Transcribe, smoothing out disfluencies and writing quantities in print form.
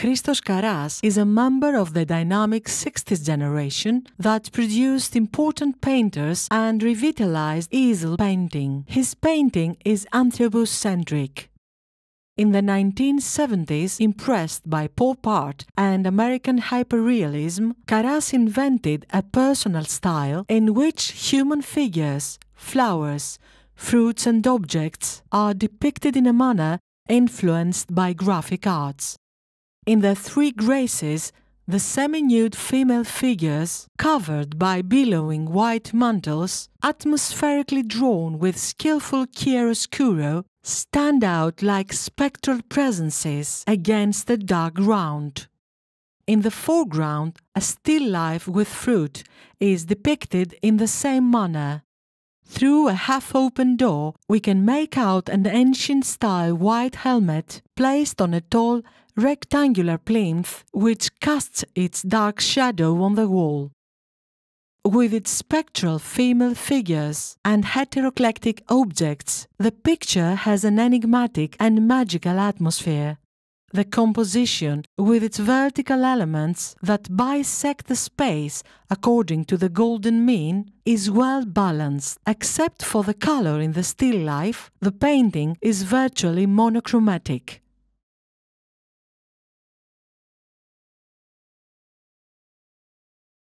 Christos Karas is a member of the dynamic 60s generation that produced important painters and revitalized easel painting. His painting is anthropocentric. In the 1970s, impressed by pop art and American hyperrealism, Karas invented a personal style in which human figures, flowers, fruits and objects are depicted in a manner influenced by graphic arts. In the Three Graces, the semi-nude female figures, covered by billowing white mantles, atmospherically drawn with skillful chiaroscuro, stand out like spectral presences against the dark ground. In the foreground, a still life with fruit is depicted in the same manner. Through a half-open door, we can make out an ancient-style white helmet placed on a tall, rectangular plinth which casts its dark shadow on the wall. With its spectral female figures and heteroclectic objects, the picture has an enigmatic and magical atmosphere. The composition, with its vertical elements that bisect the space according to the golden mean, is well balanced. Except for the color in the still life, the painting is virtually monochromatic.